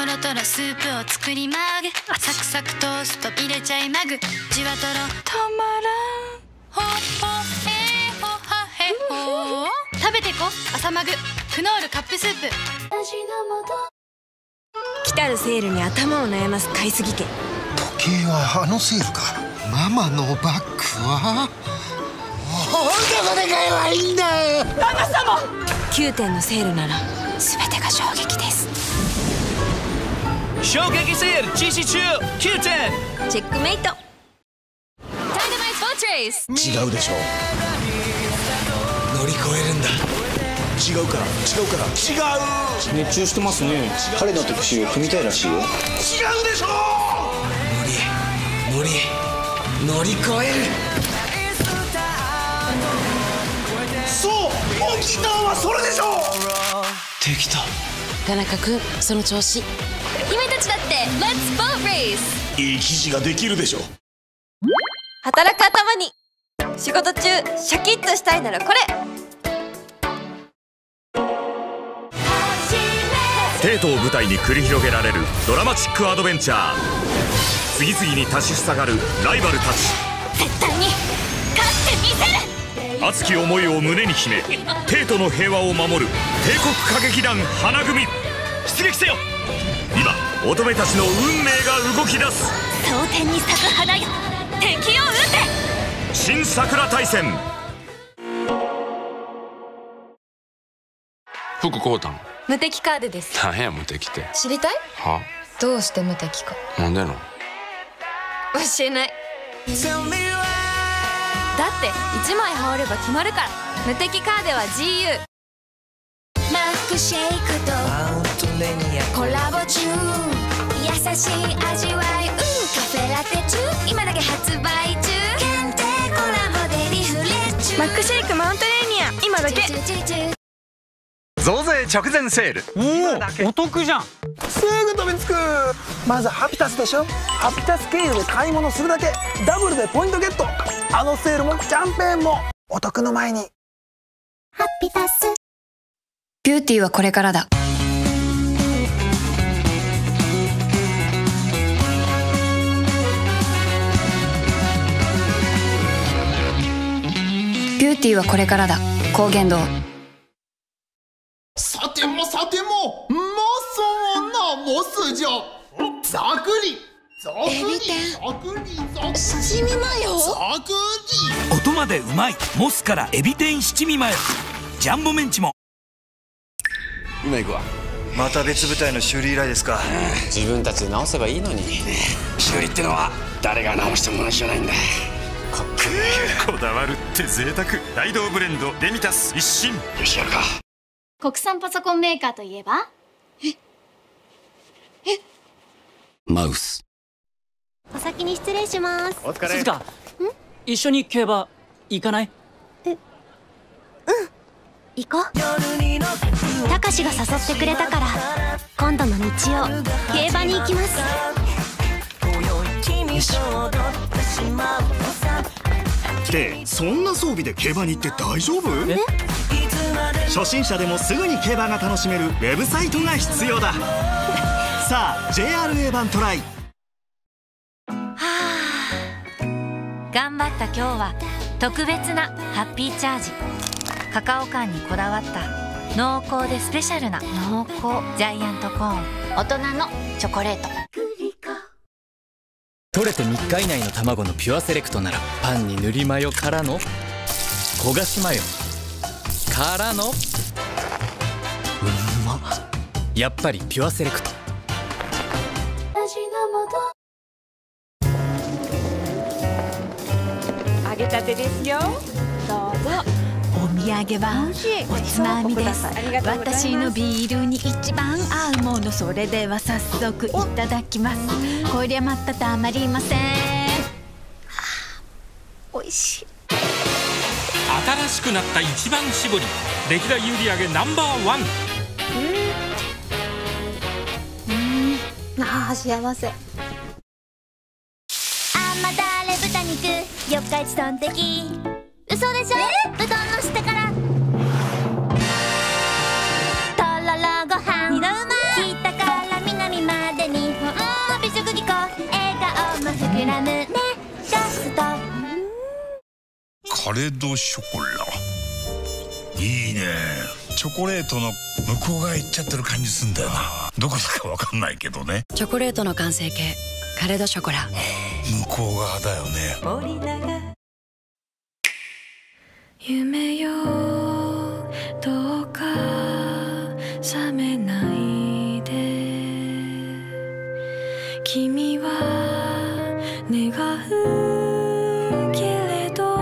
トロトロスープを作りまぐ。サクサクトースト入れちゃいまぐ。じわとろたまらん。ほほへほはへほ。食べてこ朝まぐ。クノールカップスープ。 来たるセールに頭を悩ます買いすぎ家。 時計はあのセールか。ママのバッグはどこで買えばいいんだ。 旦那様。9点のセールなら全てが衝撃です。 衝撃セール実施中。9点。 チェックメイト。 違うでしょ。乗り越えるんだ。違うから違う。 熱中してますね。彼の特集を組みたいらしいよ。 違うでしょ。乗り越える。そう本気ターンはそれでしょ。 できた。 田中君その調子。 君たちだって Let's Boat Race。 いい記事ができるでしょ。 働く頭に。仕事中シャキッとしたいならこれ。 帝都を舞台に繰り広げられるドラマチックアドベンチャー。次々に立ちふさがるライバルたち。 絶対に勝ってみせる。 熱き思いを胸に秘め帝都の平和を守る帝国歌劇団花組。出撃せよ。今乙女たちの運命が動き出す。 蒼天に咲く花よ、敵を撃て。 新桜大戦。 服買うたん？ 無敵カードです。 何や無敵って。 知りたい？ は？ どうして無敵か。 なんでの？ 教えない。だって1枚羽織れば決まるから。無敵カードは GU。 マックシェイクとコラボ中。優しい味わい、カフェラテ中。今だけ発売中。限定コラボでリフレッシュ。 マックシェイクマウントレーニア今だけ。 増税直前セール。 お得じゃん。 すぐ飛びつく。まずハピタスでしょ。ハピタス経由で買い物するだけダブルでポイントゲット。あのセールもキャンペーンもお得の前に。 ハピタス。 ビューティーはこれからだ。ビューティーはこれからだ。高原堂。 さてもさてもそうなモスじゃ。ざくり七味マヨ。 音までうまいモスからエビ天七味マヨ。ジャンボメンチも。 今行くわ。 また別部隊の修理依頼ですか。 自分たちで直せばいいのに。 修理ってのは誰が直しても同じじゃないんだ。 かっこいい。 こだわるって贅沢。大道ブレンドデミタス一新。 よしやるか。 国産パソコンメーカーといえばマウス。 お先に失礼します。 お疲れ。 静香、一緒に競馬行かない？ 行こう。たかしが誘ってくれたから今度の日曜競馬に行きます。 よし。でそんな装備で競馬に行って大丈夫？初心者でもすぐに競馬が楽しめるウェブサイトが必要だ。さあ JRA 版トライ。 頑張った今日は特別なハッピーチャージ。カカオ感にこだわった濃厚でスペシャルな濃厚ジャイアントコーン。大人のチョコレート。 取れて3日以内の卵のピュアセレクトならパンに塗りマヨからの焦がしマヨからのやっぱりピュアセレクト。 揚げたてですよ。どうぞ。 お土産はおつまみです。私のビールに一番合うもの、それでは早速いただきます。こりゃまたたまりません。おいしい。 新しくなった一番搾り、歴代売上No.1。 ああ幸せ。甘だれ豚肉四日市トンテキ。嘘でしょ。うどんの下からとろろご飯二度うま。北から南まカレ・ド・ショコラ。いいね。チョコレートの向こう側行っちゃってる感じすんだよな。どこだかわかんないけどね。 チョコレートの完成形カレ・ド・ショコラ。 向こう側だよね。 夢よどうか覚めないで、君は願うけれど、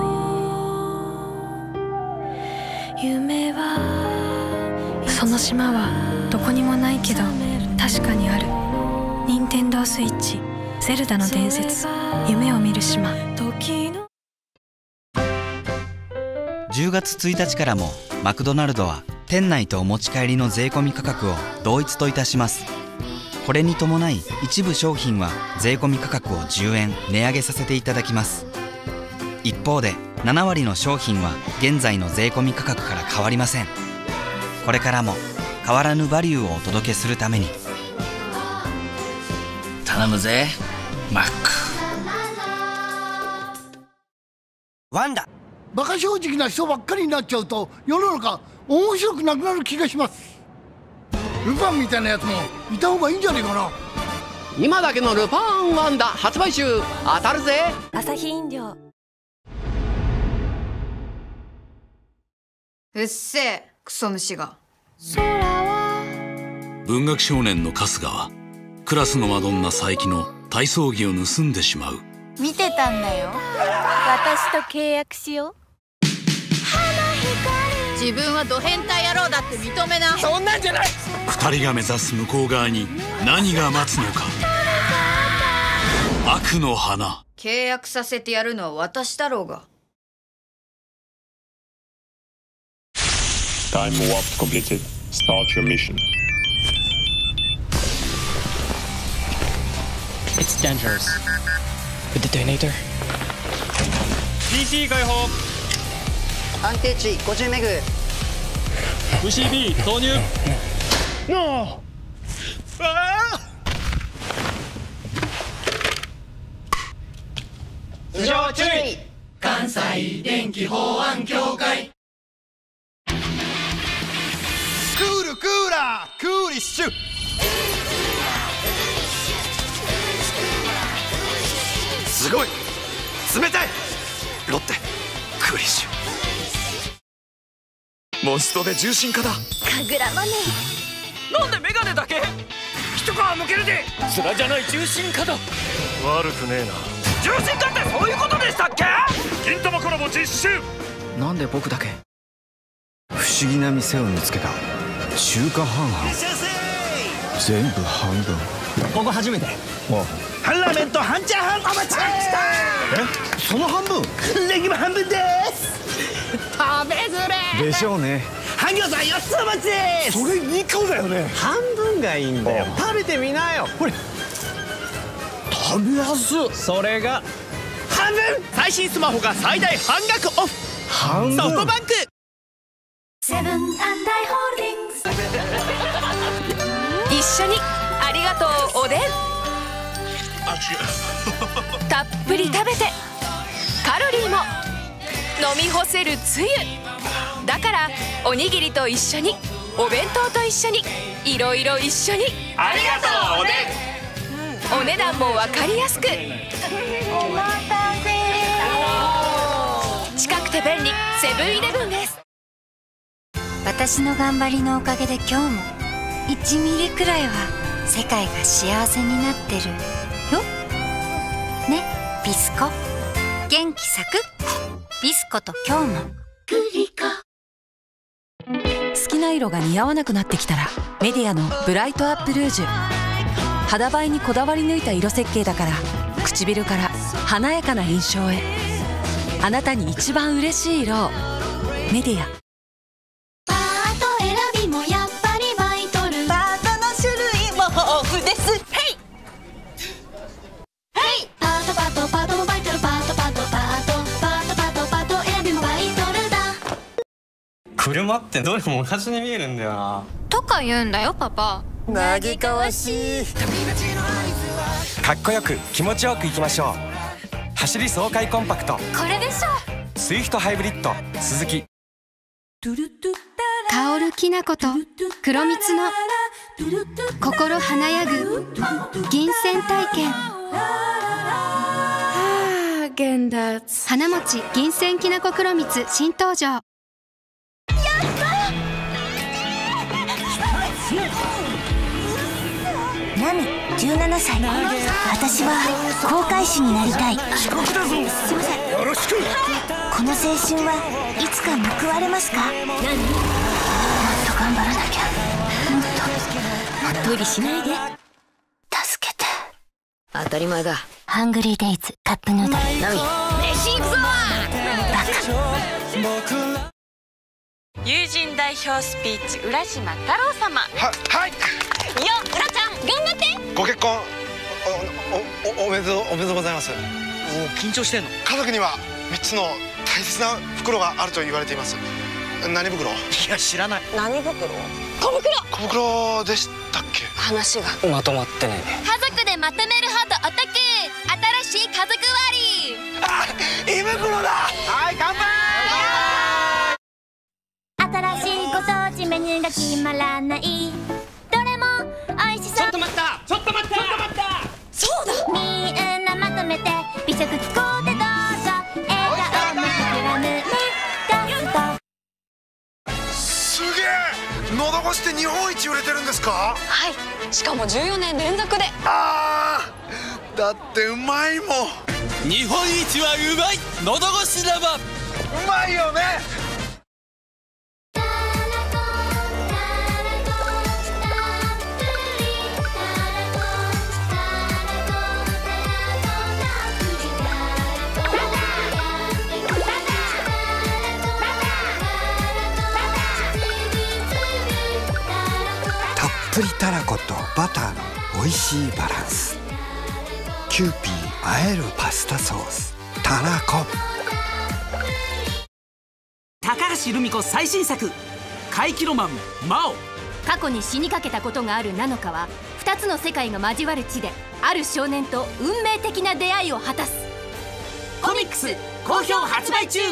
夢はその島はどこにもないけど確かにある。任天堂スイッチゼルダの伝説、夢を見る島。 10月1日からもマクドナルドは店内とお持ち帰りの税込み価格を同一といたします。これに伴い一部商品は税込み価格を10円値上げさせていただきます。一方で7割の商品は現在の税込み価格から変わりません。これからも変わらぬバリューをお届けするために頼むぜマック。 ワンダ。 馬鹿正直な人ばっかりになっちゃうと世の中面白くなくなる気がします。ルパンみたいなやつもいた方がいいんじゃねえかな。 今だけのルパンワンダ発売中。当たるぜ。 アサヒ飲料。 うっせえクソ虫が。 文学少年の春日はクラスのマドンナ佐伯の体操着を盗んでしまう。 見てたんだよ。私と契約しよう。 自分はド変態野郎だって認めな。 そんなんじゃない。 二人が目指す向こう側に何が待つのか。悪の花。 契約させてやるのは私だろうが。 Time warp completed. Start your mission. It's dangerous. The detonator. PC 開放。 安定値50メグ。 VCB 投入。 No。 頭上注意。 関西電気法案協会。 クールクーラークーリッシュ。すごい冷たい。ロッテクーリッシュ。モンストで重心化だ。 かぐらまね。 なんでメガネだけ。一皮むけるで。面じゃない重心化だ。 悪くねえな。 重心化ってそういうことでしたっけ。 金玉コラボ実習。 なんで僕だけ。不思議な店を見つけた。中華半々。全部半分。 ここ初めて。半ラーメンと半チャーハン。お待ち。 え、その半分。 ネギも半分です。 食べづれ。 でしょうね。 半餃子4つお待ちです。 それ2個だよね。半分がいいんだよ。食べてみなよ。ほれ食べやすい。 それが半分。 最新スマホが最大半額オフ。 半分。 ソフトバンク。 セブン&アイ・ホールディングス。 一緒にありがとうおでん。たっぷり食べてカロリーも飲み干せるつゆだから、おにぎりと一緒にお弁当と一緒にいろいろ一緒にありがとうおでん。お値段も分かりやすく。 お待たせ。 近くて便利セブン−イレブンです。 私の頑張りのおかげで今日も1ミリくらいは世界が幸せになってるよね。ビスコ元気咲く。ビスコと今日もグリコ。 好きな色が似合わなくなってきたらメディアのブライトアップルージュ。肌映えにこだわり抜いた色設計だから、唇から華やかな印象へ。あなたに一番嬉しい色を。メディア。 パート選びもやっぱりバイトル。 パートの種類も豊富です。ヘイヘイ。パートパートパートもバイトル。パートパートパートパートパートパート選びもバイトルだ。 車ってどれも同じに見えるんだよな。 とか言うんだよパパ。 なぎかわしい。 かっこよく気持ちよくいきましょう。走り爽快コンパクト。 これでしょ。 スイフトハイブリッド鈴木。 香るきなこと黒蜜の心華やぐ銀泉体験。花餅銀泉きなこ黒蜜新登場。 ナミ17歳。私は航海士になりたい。 遅刻だぞ。すいません。よろしく。 この青春はいつか報われますか？何？もっと頑張らなきゃ。もっと無理しないで。助けて。 当たり前だ。 ハングリーデイズカップヌードル。 ナミ飯行くぞ。 友人代表スピーチ浦島太郎様。 はい。 よっ、浦ちゃん頑張って。 ご結婚おめでとうございます。 緊張してんの？ 家族には3つの大切な袋があると言われています。何袋？いや知らない。 何袋？小袋。 小袋でしたっけ？ 話がまとまってないね。 家族でまとめるほどお得。新しい家族割。 あ、胃袋だ。はい、乾杯。 新しいご当地メニューが決まらない。どれも美味しそう。 ちょっと待った。 そうだ。みんなまとめて美食機構でどうぞ。笑顔も膨らむね。ガスト。 すげえ。のどごしって日本一売れてるんですか？ はい。しかも14年連続で。 ああ。だってうまいもん。 日本一はうまい。のどごし生。 うまいよね。 たっぷりたらことバターの美味しいバランス。キューピーあえるパスタソースたらこ。 高橋留美子最新作怪奇ロマン魔王。 過去に死にかけたことがあるナノカは2つの世界が交わる地である少年と運命的な出会いを果たす。コミックス好評発売中。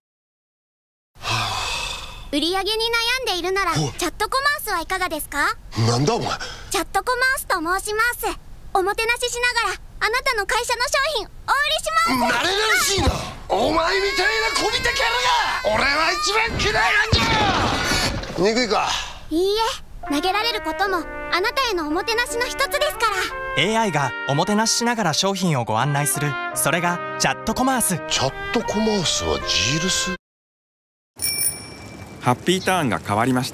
売り上げに悩んでいるならチャットコマースはいかがですか？ なんだお前。 チャットコマースと申します。おもてなししながらあなたの会社の商品お売りします。 慣れ慣れしいな。お前みたいなこびたキャラが俺は一番嫌いなんじゃ。憎いか？ いいえ、投げられることもあなたへのおもてなしの一つですから。 AI がおもてなししながら商品をご案内する、それがチャットコマース。 チャットコマースはジールス。 ハッピーターンが変わりました。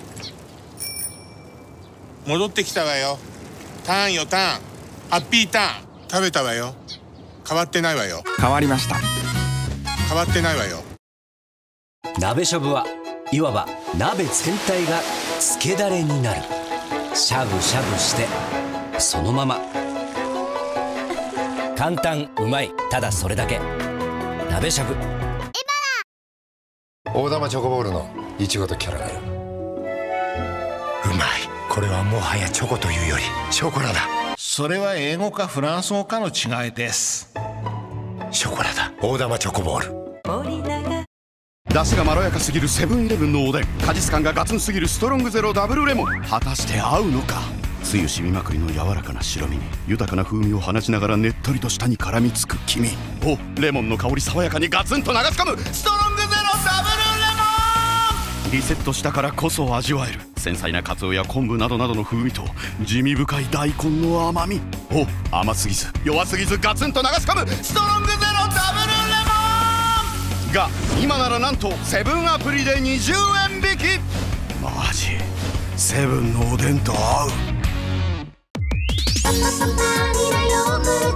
戻ってきたわよ。ターンよターン。ハッピーターン。食べたわよ。変わってないわよ。 変わりました。 変わってないわよ。 鍋しゃぶはいわば鍋全体がつけだれになる。しゃぶしゃぶしてそのまま。簡単うまい、ただそれだけ。鍋しゃぶ。 大玉チョコボールのいちごとキャラメル。うまい。これはもはやチョコというよりショコラだ。 それは英語かフランス語かの違いです。 ショコラだ。大玉チョコボール。 出汁がまろやかすぎるセブンイレブンのおでん、果実感がガツンすぎるストロングゼロダブルレモン。果たして合うのか。つゆ染みまくりの柔らかな白身に豊かな風味を放ちながらねっとりと舌に絡みつく黄身をレモンの香り爽やかにガツンと流し込むストロングゼロダブルレモン。リセットしたからこそ味わえる繊細なカツオや昆布などなどの風味と地味深い大根の甘みを甘すぎず弱すぎずガツンと流し込むストロングゼロダブルレモンが今ならなんとセブンアプリで20円引き。マジセブンのおでんと合う。 パパパパニラヨーグル